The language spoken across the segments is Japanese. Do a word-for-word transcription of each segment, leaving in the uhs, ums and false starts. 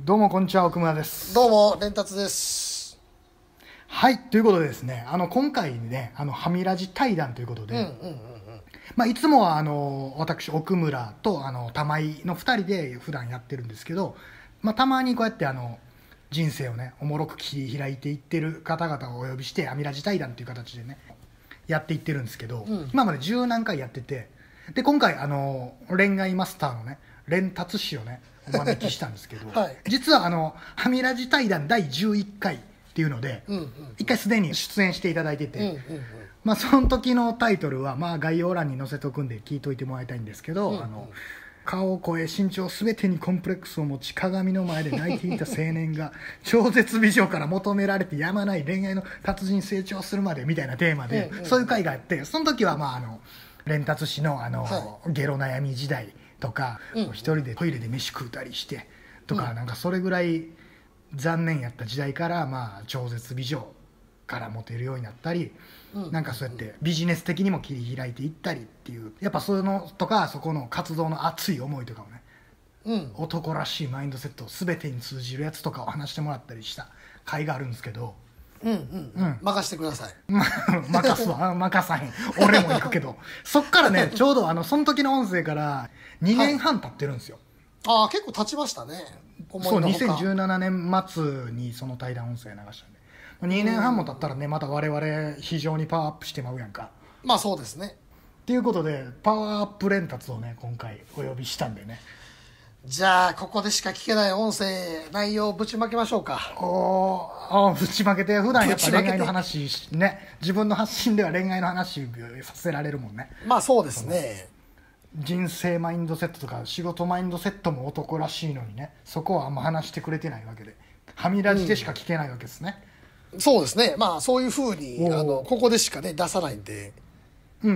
どうもこんにちは、奥村です。 どうも連達です。 はい、ということでですね、あの今回ね、あのはみラジ対談ということで、 うんうんうんうん、 まあいつもはあの私奥村とあの玉井のふたりで普段やってるんですけど、まあたまにこうやってあの人生をねおもろく切り開いていってる方々をお呼びしてはみラジ対談という形でねやっていってるんですけど、 うん、 今まで十何回やってて、で今回あの恋愛マスターのね連達氏をねお招きしたんですけど、 はい、 実はあのはみラジ対談だいじゅういっかいっていうので、 うんうんうん、 いっかいすでに出演していただいてて、 うんうんうん、 まあ、その時のタイトルは、まあ、概要欄に載せとくんで聞いといてもらいたいんですけど、うんうん、あの顔声身長すべてにコンプレックスを持ち鏡の前で泣いていた青年が超絶美女から求められてやまない恋愛の達人成長するまでみたいなテーマで、うんうん、そういう回があって、その時はまああの連達氏のあの、はい、ゲロ悩み時代とか、うん、一人でトイレで飯食うたりしてとか、うん、なんかそれぐらい残念やった時代から、まあ、超絶美女からモテるようになったり、うん、なんかそうやってビジネス的にも切り開いていったりっていう、やっぱそういうのとかそこの活動の熱い思いとかもね、うん、男らしいマインドセット全てに通じるやつとかを話してもらったりした回があるんですけど、 うんうんうん、任してください。 任すわ任さへん俺も行くけどそっからねちょうどあのその時の音声からにねんはん経ってるんですよ、 はい、ああ結構経ちましたね。 そうにせんじゅうななねん末にその対談音声流したんでにねんはんも経ったらねまた我々非常にパワーアップしてまうやんか。 まあそうですね。 っていうことでパワーアップ連達をね今回お呼びしたんでね、 じゃあここでしか聞けない音声内容をぶちまけましょうか。 おあぶちまけて、普段やっぱ恋愛の話ね、自分の発信では恋愛の話させられるもんね。 まあそうですね。 人生マインドセットとか仕事マインドセットも男らしいのにね、そこはあんま話してくれてないわけで、はみラジでしか聞けないわけですね、 うん、そうですね。まあそういうふうにあのここでしかね出さないんで、 うん、うん、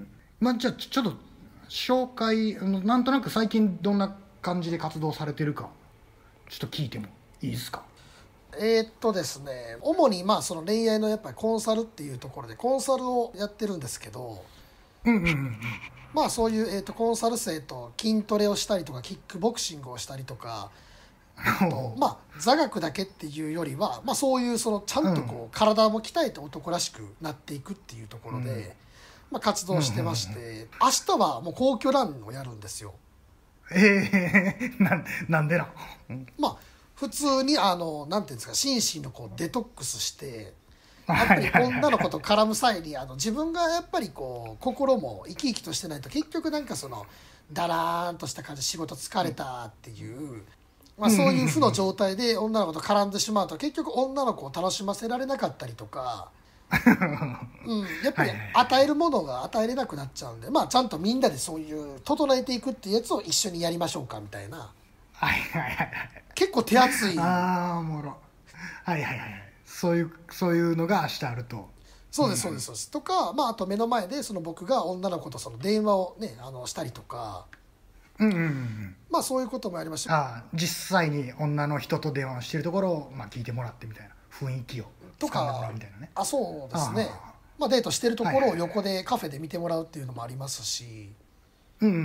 まあじゃあちょっと紹介、なんとなく最近どんな感じで活動されてるかちょっと聞いてもいいですか。 えー、っとですね主にまあその恋愛のやっぱりコンサルっていうところでコンサルをやってるんですけど、 うんうんうん、 まあそういう、えー、とコンサル生と筋トレをしたりとかキックボクシングをしたりとかとまあ座学だけっていうよりは、まあ、そういうそのちゃんとこう、うん、体も鍛えて男らしくなっていくっていうところで、うんまあ、活動してまして、うんうんうん、明日はもう皇居ランをやるんですよ。 ええー、な, なんでな、 うん、まあ普通にあのなんていうんですか心身のこうデトックスしてやっぱり女の子と絡む際にあの自分がやっぱりこう心も生き生きとしてないと結局なんかそのだらーんとした感じで仕事疲れたっていう、まあ、そういう負の状態で女の子と絡んでしまうと結局女の子を楽しませられなかったりとか、うん、やっぱり与えるものが与えれなくなっちゃうんで、まあ、ちゃんとみんなでそういう整えていくっていうやつを一緒にやりましょうかみたいな。 はいはいはい、 結構手厚い。 ああおもろ。はいはいはい、そういうそういうのが明日あると。 そうですそうですそうです、うん、とか、まあ、あと目の前でその僕が女の子とその電話をねあのしたりとか、 うんうんうん、 まあそういうこともやりました。 ああ実際に女の人と電話をしてるところを、まあ、聞いてもらってみたいな雰囲気をとか掴んでもらうみたいなね。 あそうですね。あ、まあ、デートしてるところを横でカフェで見てもらうっていうのもありますし、 うんうん、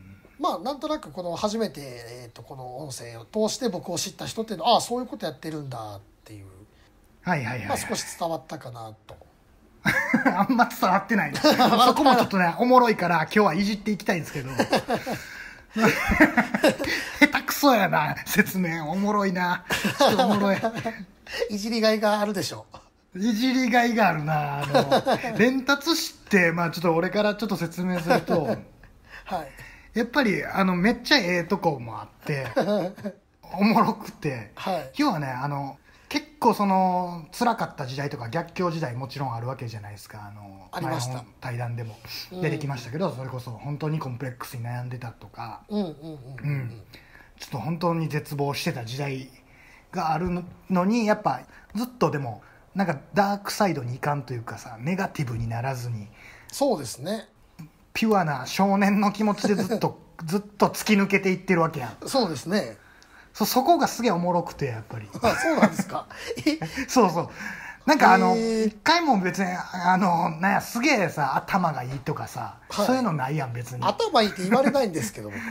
まあなんとなくこの初めて、えー、とこの音声を通して僕を知った人っていうのはああそういうことやってるんだっていう、 はいはいはいはい、 まあ、少し伝わったかなとあんま伝わってないなそこもちょっとねおもろいから今日はいじっていきたいんですけど下手くそやな説明おもろいなちょっとおもろいいじりがいがあるでしょ。 いじりがいがあるな。あの連達師ってまあちょっと俺からちょっと説明すると、はい、やっぱりあのめっちゃええとこもあっておもろくて、はい、要はねあの結構その辛かった時代とか逆境時代もちろんあるわけじゃないですか。あのありました。 前の対談でも出てきましたけど、うん、それこそ本当にコンプレックスに悩んでたとか、うんうんうんうんうん、ちょっと本当に絶望してた時代があるのにやっぱずっとでもなんかダークサイドにいかんというかさ、ネガティブにならずに、 そうですね、 ピュアな少年の気持ちでずっとずっと突き抜けていってるわけやん。 そうですね。 そ, そこがすげえおもろくてやっぱりあそうなんですかそうそうなんかあの一回も別にあのなんやすげえさ頭がいいとかさ、はい、そういうのないやん別に。 頭いいって言われないんですけど僕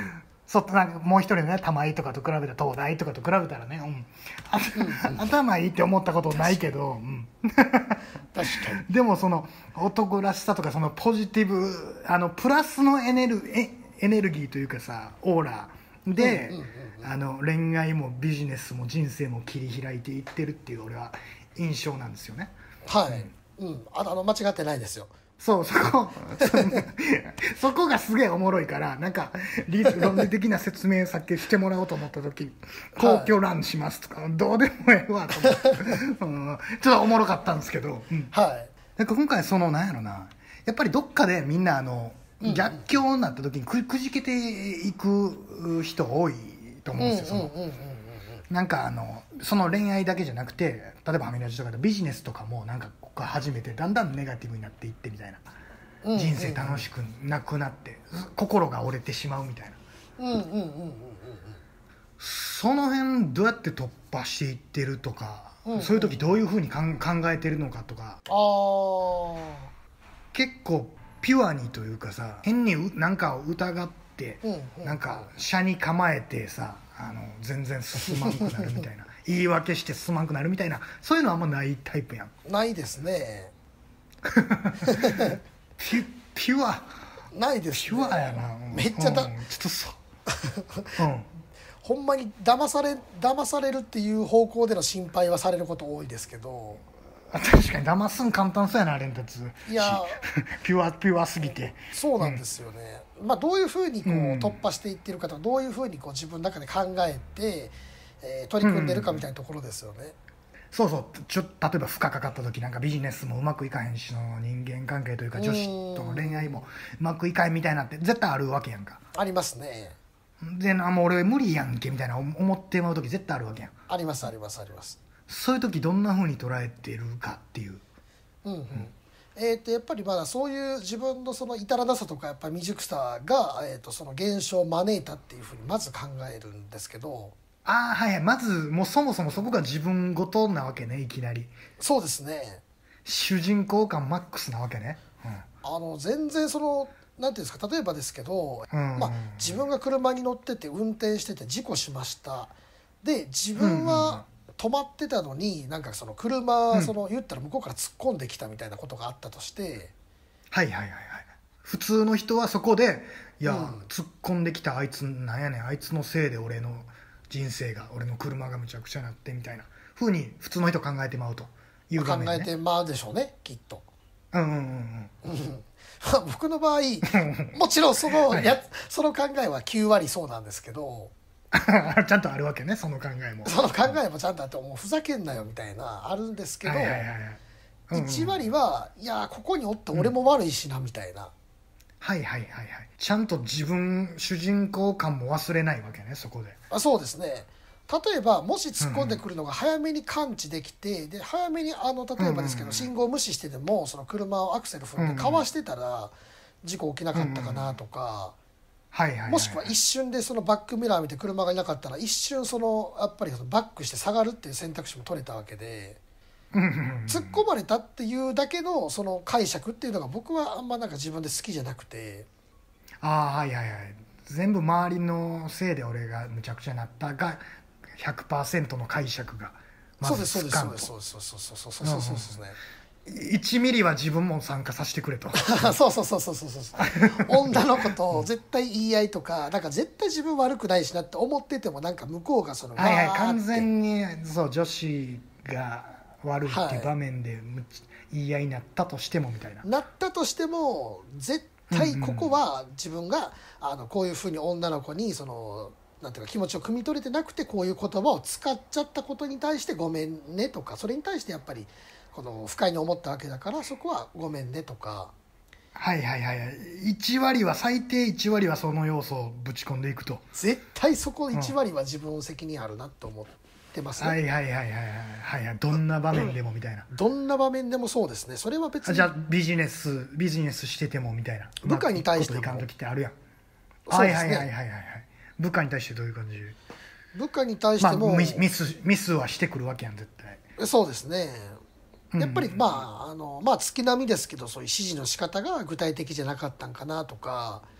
そなんかもう一人のね玉井とかと比べたら東大とかと比べたらね、うんあ頭いいって思ったことないけど、うん、 確かに。 でもその男らしさとかそのポジティブあのプラスのエネルエエネルギーというかさオーラで、あの恋愛もビジネスも人生も切り開いていってるっていう俺は印象なんですよね。 はい、うん、あの間違ってないですよ。 そうそこそ, そこがすげえおもろいからなんか理論理的な説明さっきしてもらおうと思った時皇居ランしますとか、はい、どうでもええわと思って、うん、ちょっとおもろかったんですけど、うん、 はい、 なんか今回そのなんやろなやっぱりどっかでみんなあの逆境になった時に く, くじけていく人多いと思うんですよ。なんかあのその恋愛だけじゃなくて例えばアメリカとかでビジネスとかもなんかここ始めてだんだんネガティブになっていってみたいな、人生楽しくなくなって心が折れてしまうみたいな、その辺どうやって突破していってるとか、うんうん、そういう時どういうふうにかん考えてるのかとか、 あ結構ピュアにというかさ変に何かを疑って、うんうん、なんか車に構えてさあの全然進まんくなるみたいな言い訳して進まんくなるみたいなそういうのはあんまないタイプやん。 ないですねピ, ピュアないですね。 ピュアやな、 めっちゃだ、 うん、ちょっとそう、うん、 ほんまに騙され騙されるっていう方向での心配はされること多いですけど、 確かに騙すん簡単そうやな連達。 いやピュアピュアすぎてそうなんですよね、うん、まあどういうふうにこう突破していってるかとか、どういうふうにこう自分の中で考えて、えー、取り組んでるかみたいなところですよね、うん、 そうそうちょ例えば負荷かかった時なんかビジネスもうまくいかへんしの人間関係というか女子との恋愛もうまくいかへんみたいなって絶対あるわけやんか。 ありますね。 でもう俺無理やんけみたいな思ってまう時絶対あるわけやん。 ありますありますあります。 そういう時どんな風に捉えてるかっていう、 うんうんうん、えー、とやっぱりまだそういう自分のその至らなさとかやっぱり未熟さが、えー、とその現象を招いたっていうふうにまず考えるんですけど。 ああはいはい、まずもうそもそもそこが自分ごとなわけね。いきなりそうですね、 主人公感マックスなわけね、うん、 あの全然そのなんていうんですか、例えばですけど、うんうん、まあ、自分が車に乗ってて運転してて事故しました。で自分は止まってたのに、なんかその車、うん、その言ったら向こうから突っ込んできたみたいなことがあったとして、 はいはいはいはい、普通の人はそこでいや、うん、突っ込んできたあいつなんやねん、あいつのせいで俺の人生が俺の車がむちゃくちゃなってみたいな風に普通の人考えてまうという場面、ね、 考えてまうでしょうねきっと。 うんうんうんうん僕の場合もちろんそのや、はい、その考えはきゅう割そうなんですけどちゃんとあるわけね、その考えも。 その考えもちゃんとあって、もうふざけんなよみたいなあるんですけど、はいはいはいはい、うんうん、いち割はいやここにおって俺も悪いしなみたいな、うん、 はいはいはいはい、ちゃんと自分主人公感も忘れないわけねそこで。 あ、そうですね。例えばもし突っ込んでくるのが早めに感知できて、うん、で早めにあの例えばですけど、うん、信号無視してでもその車をアクセル踏んでかわしてたら事故起きなかったかなとか、もしくは一瞬でそのバックミラー見て車がいなかったら一瞬そのやっぱりそのバックして下がるっていう選択肢も取れたわけで、突っ込まれたっていうだけのその解釈っていうのが僕はあんまなんか自分で好きじゃなくて。 ああはいはいはい、全部周りのせいで俺がむちゃくちゃなったがひゃくパーセントの解釈がまずつかんと。そうですそうですそうですそうですそうですそうですね。いちミリは自分も参加させてくれとそうそうそうそうそうそう女の子と絶対言い合いとか、なんか絶対自分悪くないしなって思ってても、なんか向こうがそのはいはい完全にそう女子が悪いっていう場面で言い合いになったとしてもみたいな、 なったとしても絶対ここは自分があのこういうふうに女の子にそのなんていうか気持ちを汲み取れてなくてこういう言葉を使っちゃったことに対してごめんねとか、それに対してやっぱりこの不快に思ったわけだからそこはごめんねとか。 はいはいはい、いち割は最低いち割はその要素をぶち込んでいくと、 絶対そこいち割は自分の責任あるなと思ってますね、 うん、はいはいはいはいはいはい、どんな場面でもみたいな、 どんな場面でもそうですね。それは別にじゃあビジネスビジネスしててもみたいな、 部下に対してもこといかん時ってあるやん。 そうですね、 はいはいはいはいはい、部下に対してどういう感じ。 部下に対しても、 まあ、ミスミスミスはしてくるわけやん絶対。 そうですね。やっぱりまああのまあ月並みですけど、そういう指示の仕方が具体的じゃなかったんかなとか、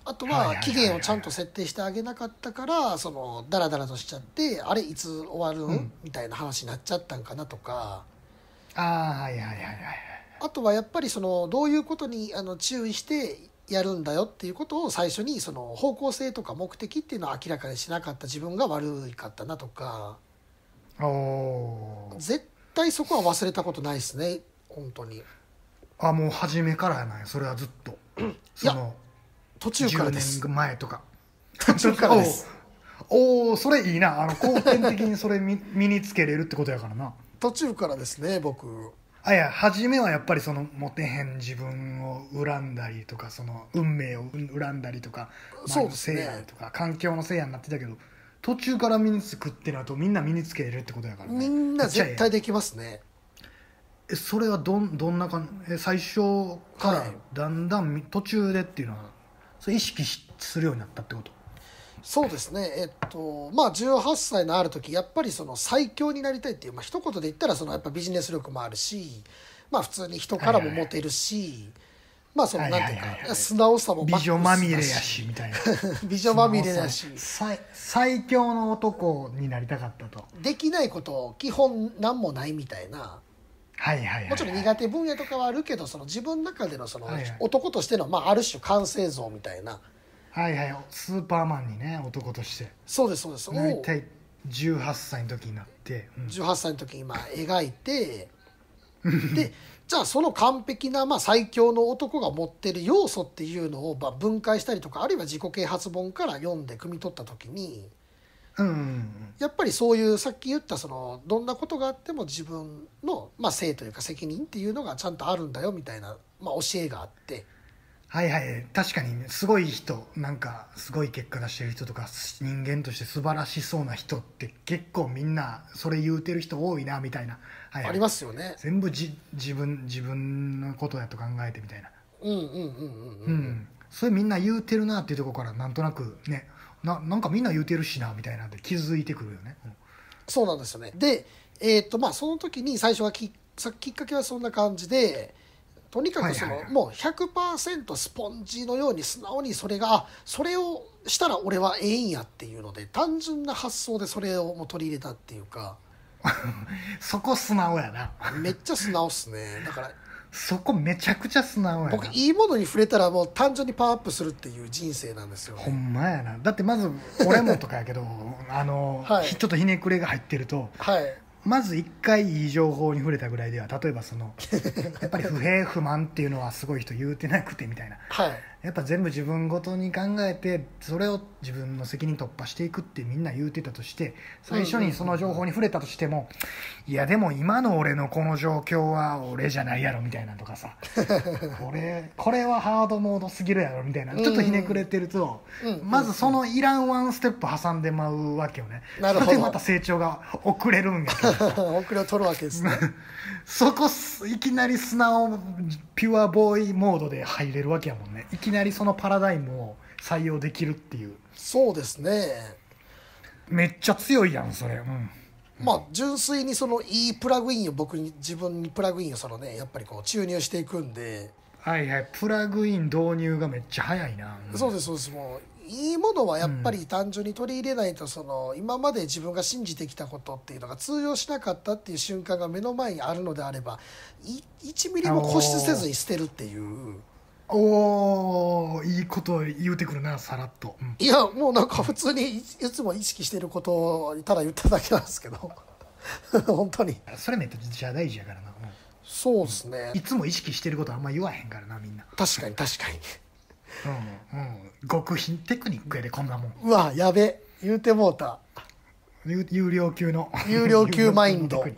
あとはいはいはいはいは期限をちゃんと設定してあげなかったからそのダラダラとしちゃってあれいつ終わる、 うんみたいな話になっちゃったんかなとか、 ああはいはいはいはいはい。 あとはやっぱりそのどういうことにあの注意してやるんだよっていうことを最初にその方向性とか目的っていうのを明らかにしなかった自分が悪かったなとか、 おお。 絶対そこは忘れたことないですね本当に。 あ、もう初めからやない、それはずっと。その途中からです。 じゅうねんまえとか。 途中からです。 おお、それいいな。あの後天的にそれ身身につけれるってことやからな。 途中からですね僕。 あ、いや、初めはやっぱりそのモテへん自分を恨んだりとか、その運命を恨んだりとか、 そうですね周りのせいやとか環境のせいやになってたけど、途中から身につくってなるとみんな身につけれるってことやからね。 みんな絶めっちゃええ対できますね。 えそれはどんどんな感じ、え最初からはいだんだんみ途中でっていうのはそれ意識しするようになったってこと？ そうですねえっとまあじゅうはっさいのある時やっぱりその最強になりたいっていう、まあ一言で言ったらそのやっぱビジネス力もあるし、まあ普通に人からもモテるし、まあそのなんていうはいはいはいはいか素直さも美マックスだし女まみれやしみたいな美女まみれだし最最強の男になりたかったと。 できないこと基本何もないみたいな。 はいはいはい、はい、 もちろん苦手分野とかはあるけどその自分の中でのそのはいはい男としてのまあある種完成像みたいな。 はいはい、スーパーマンにね男としてそうですそうですなりたいじゅうはっさいの時になって、うん、 じゅうはっさいの時に今描いてでじゃあその完璧なまあ最強の男が持ってる要素っていうのをまあ分解したりとかあるいは自己啓発本から読んで汲み取った時にうんうんうん、 やっぱりそういうさっき言ったそのどんなことがあっても自分のまあ性というか責任っていうのがちゃんとあるんだよみたいなまあ教えがあって。 はいはい、確かにね、すごい人なんかすごい結果出してる人とか人間として素晴らしそうな人って結構みんなそれ言うてる人多いなみたいな、はいはい、 ありますよね。 全部じ自分自分のことやと考えてみたいな、 うんうんうんうんうん、 うん、それみんな言うてるなっていうところからなんとなくね な, なんかみんな言うてるしなみたいなんで気づいてくるよね、うん、 そうなんですよね。で、えーっとまあ、その時に最初はきさきっかけはそんな感じでとにかくその、 はいはいはい、 もう ひゃくパーセント スポンジのように素直にそれがあそれをしたら俺はええんやっていうので単純な発想でそれをもう取り入れたっていうかそこ素直やなめっちゃ素直っすね。だからそこめちゃくちゃ素直やな。 僕いいものに触れたらもう単純にパワーアップするっていう人生なんですよね。 ほんまやな。だってまず俺もとかやけどあの、 はい、 ちょっとひねくれが入ってると、 はい、 まず一回いい情報に触れたぐらいでは例えばそのやっぱり不平不満っていうのはすごい人言うてなくてみたいな、 はい、 やっぱ全部自分ごとに考えてそれを自分の責任突破していくってみんな言うてたとして最初にその情報に触れたとしても、いやでも今の俺のこの状況は俺じゃないやろみたいなとかさこれこれはハードモードすぎるやろみたいなちょっとひねくれてると、まずそのいらんワンステップ挟んでまうわけよね。 なるほど。 それでまた成長が遅れるんやけど遅れを取るわけですねそこいきなり素直ピュアボーイモードで入れるわけやもんね。いきなりそのパラダイムを採用できるっていう。 そうですね。 めっちゃ強いやんそれ、うん、 まあ純粋にそのいいプラグインを僕に自分にプラグインをそのねやっぱりこう注入していくんで。 はいはい、プラグイン導入がめっちゃ早いな、 うん、そうですそうです。もういいものはやっぱり単純に取り入れないとその今まで自分が信じてきたことっていうのが通用しなかったっていう瞬間が目の前にあるのであればいちミリも固執せずに捨てるっていう。 おーいいこと言うてくるなさらっと、うん、 いやもうなんか普通にいつも意識してることをただ言っただけなんですけど本当にそれめっちゃ大事やからな、うん、 そうですね、 いつも意識してることあんま言わへんからなみんな。 確かに確かにうんうん、極貧テクニックやでこんなもん。 うわやべ言うてもうた。 有料級の有料級マインド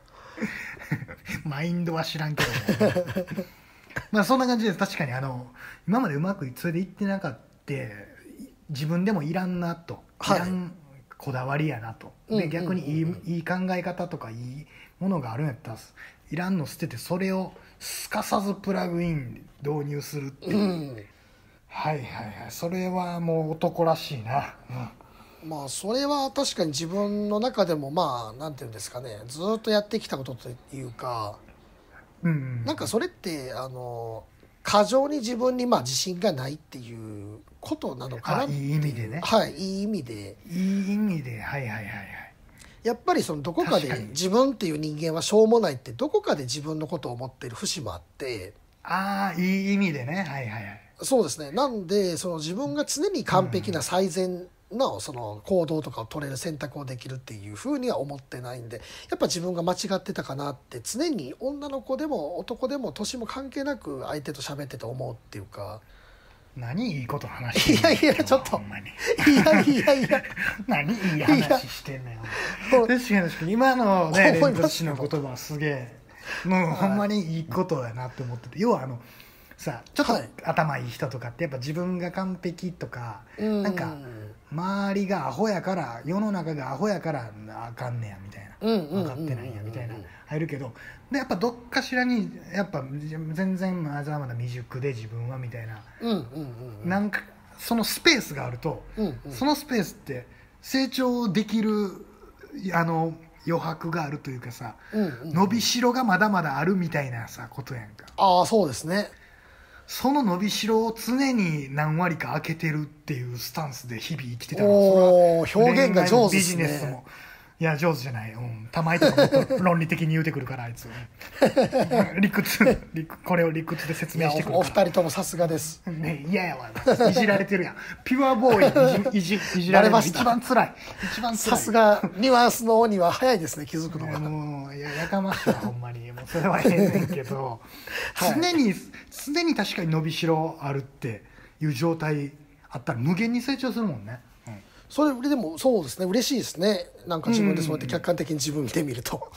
マインドは知らんけど、ね、まあそんな感じです。確かにあの今までうまくそれでいってなかった自分でもいらんなと、いらんこだわりやなと、で逆にいい、いい考え方とかいいものがあるんやったらいらんの捨ててそれをすかさずプラグイン導入するっていう、うん、はいはいはい、それはもう男らしいな、 うん、まあそれは確かに自分の中でもまあなんていうんですかねずっとやってきたことというか、 うんうん、 なんかそれってあの過剰に自分にまあ自信がないっていうことなのかなっていう。 あいい意味でね。 はい、いい意味で。 いい意味で、はいはいはいはい。 やっぱりそのどこかで確かに自分っていう人間はしょうもないってどこかで自分のことを思っている節もあって、 ああいい意味でね、はいはいはい。 そうですね。なんでその自分が常に完璧な最善のその行動とかを取れる選択をできるっていうふうには思ってないんで、やっぱ自分が間違ってたかなって常に女の子でも男でも年も関係なく相手と喋ってて思うっていうか。 何いいこと話してんの。 いやいやちょっとほんまにいやいやいや何いい話してんのよ。確かに確かに今のねレンタ氏の言葉はすげえもうほんまにいいことやなって思ってて、要はあのさちょっとはい頭いい人とかってやっぱ自分が完璧とか、 うんなんか周りがアホやから世の中がアホやからあかんねやみたいな、 うんうんうんうん分かってないんやみたいな入るけど、でやっぱどっかしらにやっぱ全然まだまだ未熟で自分はみたいな、 うんうんうんうんなんかそのスペースがあると、 うんうんそのスペースって成長できるあの余白があるというかさ、 うんうん伸びしろがまだまだあるみたいなさことやんか。 ああそうですね。 その伸びしろを常に何割か開けてるっていうスタンスで日々生きてたら、 おーそれは表現が上手ですね恋愛もビジネスもいや上手じゃない、うん、たまにとかもっと論理的に言うてくるからあいつ理屈理これを理屈で説いや明してくるおおから二人ともさすがです。 ね、嫌やわいじられてるやん。ピュアボーイいじいじいじられるの一番辛い一番辛い。 さすがニュアンスの鬼は早いですね気づくのいやが。 もういややかましいわほんまにもうそれはええねんけど、 はい常に常に確かに伸びしろあるっていう状態あったら無限に成長するもんね、うん、 それでもそうですね嬉しいですね。なんか自分でそうやって客観的に自分見てみると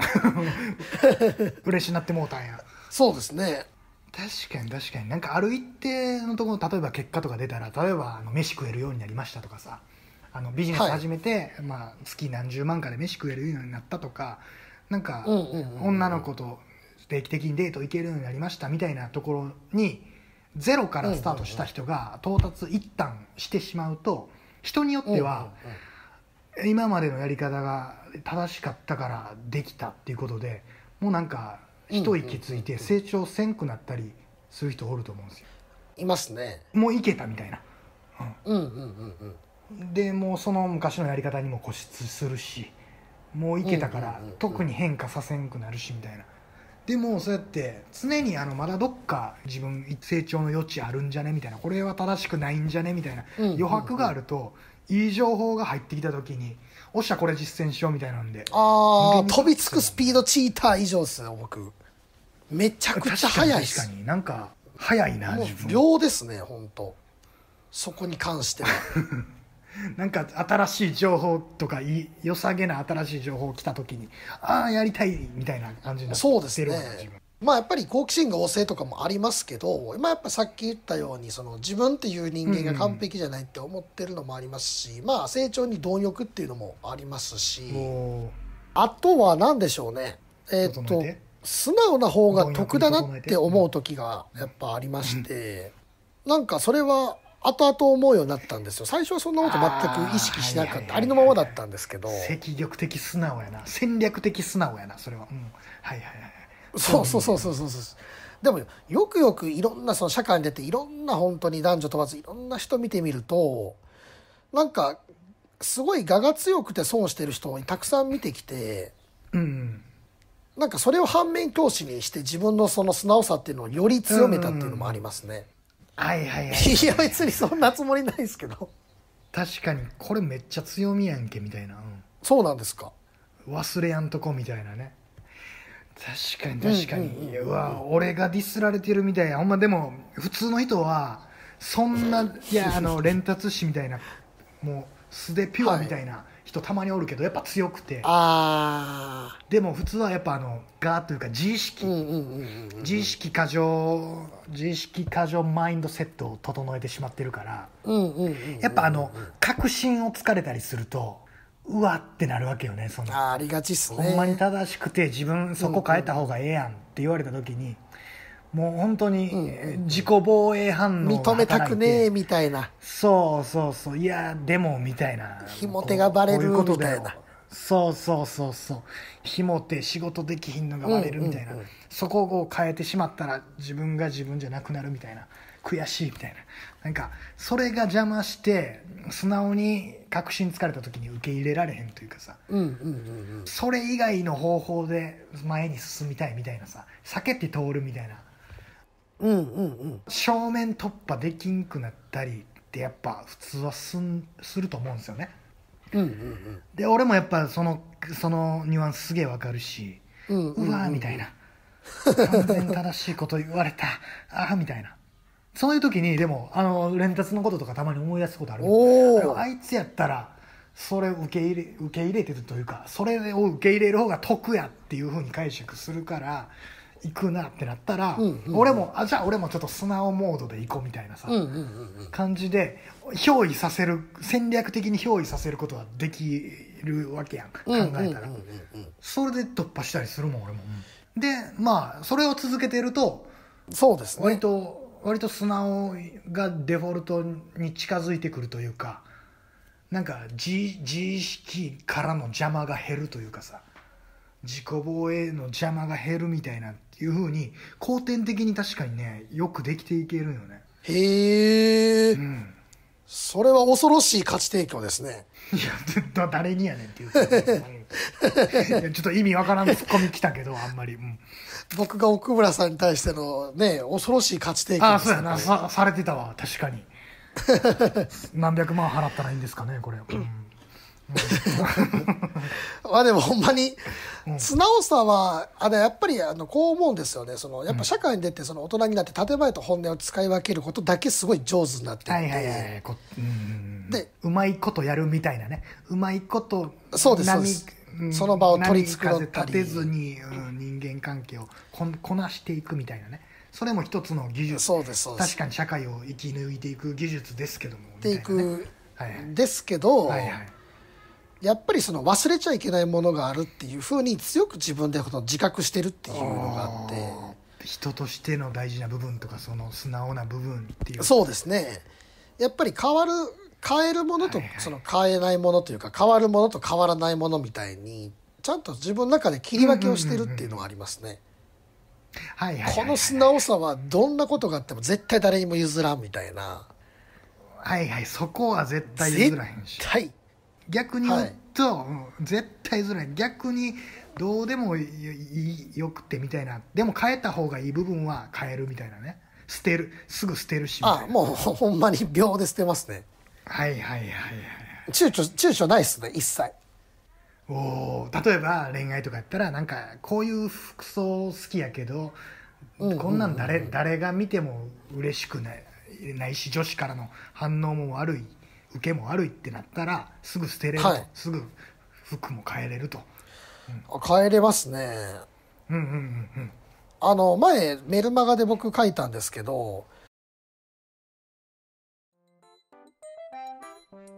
嬉しなってもうたんや。 そうですね。 確かに確かになんかある一定のところ例えば結果とか出たら例えばあの飯食えるようになりましたとかさ、あのビジネス始めて、まあ、月何十万かで飯食えるようになったとか、なんかうんうんうんうん女の子と定期的にデート行けるようになりましたみたいなところにゼロからスタートした人が到達一旦してしまうと、人によっては今までのやり方が正しかったからできたっていうことでもうなんか一息ついて成長せんくなったりする人おると思うんですよ。 いますね。 もういけたみたいな、 うんうんうんうんでもうその昔のやり方にも固執するしもういけたからうんうんうんうん特に変化させんくなるしみたいな。でもそうやって常にあのまだどっか自分成長の余地あるんじゃねみたいな、これは正しくないんじゃねみたいなうんうんうん余白があるといい情報が入ってきた時におっしゃこれ実践しようみたいなんで、 ああ飛びつくスピードチーター以上ですね僕。めちゃくちゃ速いです。 確かになんか速いなもう自分秒ですね本当。そこに関してはなんか新しい情報とかいい良さげな新しい情報来た時にああやりたいみたいな感じになってそうですねるわ自分。 まあやっぱり好奇心が旺盛とかもありますけど、まあ、やっぱさっき言ったようにその自分っていう人間が完璧じゃないって思ってるのもありますし、まあ成長に貪欲っていうのもありますし、 もあとは何でしょうね、えーっと整えて素直な方が得だなって思う時がやっぱありまして、なんかそれは後々思うようになったんですよ。最初はそんなこと全く意識しなかったありのままだったんですけど、 積極的素直やな戦略的素直やなそれは、うん、はいはいはいそうそうそうそうそうそう。でもよくよくいろんなその社会に出ていろんな本当に男女問わずいろんな人見てみると、なんかすごい我が強くて損してる人をたくさん見てきて、 うんなんかそれを反面教師にして自分のその素直さっていうのをより強めたっていうのもありますね。 はいはいはいいや別にそんなつもりないですけど。 確かにこれめっちゃ強みやんけみたいな、 そうなんですか。 うん、忘れやんとこみたいなね。確かに確かに、うわ俺がディスられてるみたいやほんま。でも普通の人はそんないやあの連達師みたいなもう素でピュアみたいな人たまにおるけどやっぱ強くて、 あでも普通はやっぱあのガーというか自意識、 あ、うんうんうんうんうん。 自意識過剰自意識過剰マインドセットを整えてしまってるから、 うんうんうんうん。 やっぱあの確信をつかれたりするとうわってなるわけよね。そのあーありがちっすね。 ほんまに正しくて自分そこ変えた方がええやんって言われた時にもう本当に自己防衛反応が認めたくねえ働いて、 みたいな。 そうそうそういやでもみたいなひも手がバレるこういうことみたいなだよそうそうそうそう、ひもて仕事できひんのがバレるみたいな、 うんうんうんそこを変えてしまったら自分が自分じゃなくなるみたいな、悔しいみたいな、なんかそれが邪魔して素直に確信つかれた時に受け入れられへんというかさ、 うんうんうんそれ以外の方法で前に進みたいみたいなさ、避けて通るみたいな、 うんうんうんうん正面突破できんくなったりってやっぱ普通はすんすると思うんですよね。 うんうんで俺もやっぱそのそのニュアンスすげえわかるし、 うんうんうわーみたいな、完全正しいこと言われたああみたいな、そういう時にでもあの連達のこととかたまに思い出すことある。 おーあいつやったらそれを受け入れ受け入れてるというか、それを受け入れる方が得やっていう風に解釈するから行くなってなったら、 うんうんうん俺もあじゃあ俺もちょっと素直モードで行こうみたいなさ、 うんうんうんうん感じで憑依させる、戦略的に憑依させることはできるわけやん、考えたら、 うんうんうんうんそれで突破したりするもん俺も、でまあそれを続けてるとそうですね割と割と素直がデフォルトに近づいてくるというか、なんか自自意識からの邪魔が減るというかさ、自己防衛の邪魔が減るみたいなっていう風に後天的に確かにねよくできていけるよね。 へえ、 うんそれは恐ろしい価値提供ですね。 いやずっと誰にやねんっていういやちょっと意味わからんツッコミ来たけどあんまり、うん、 僕が奥村さんに対してのね恐ろしい価値提供ですね。 ああそうやな、さされてたわ確かに何百万払ったらいいんですかねこれ、うんまあでもほんまにうん素直さはあれやっぱりあのこう思うんですよね。そのやっぱ社会に出てその大人になって建前と本音を使い分けることだけすごい上手になっていて、 はいはいはいこ、うん、 でうまいことやるみたいなね、うまいことそうですそうで波すうんその場を取り繕ったり波風立てずに、うん、人間関係をこんこなしていくみたいなね、それも一つの技術、 そうですそうです確かに社会を生き抜いていく技術ですけどもっていみたいなね、 くはいはいですけど、 はいはいやっぱりその忘れちゃいけないものがあるっていうふうに強く自分でこの自覚してるっていうのがあって人としての大事な部分とかその素直な部分っていうそうですねやっぱり変わる変えるものとはいはいその変えないものというか変わるものと変わらないものみたいにちゃんと自分の中で切り分けをしてるっていうのがありますね。 はいはいはいはいこの素直さはどんなことがあっても絶対誰にも譲らんみたいなはいはい、そこは絶対譲らへんし、 絶対逆に言うと、うん絶対譲らへん、逆にどうでもいいよくてみたいな、でも変えた方がいい部分は変えるみたいなね、捨てるすぐ捨てるしみたいな、 あもうほんまに秒で捨てますね。 はいはいはいはい躊躇躊躇ないっすね一切。 おー例えば恋愛とかやったらなんかこういう服装好きやけど、 うんこんなん誰誰が見ても嬉しくないないし女子からの反応も悪い受けも悪いってなったらすぐ捨てれると、 はいすぐ服も変えれると、 変えれますね。 うんうんうんうんあの前メルマガで僕書いたんですけど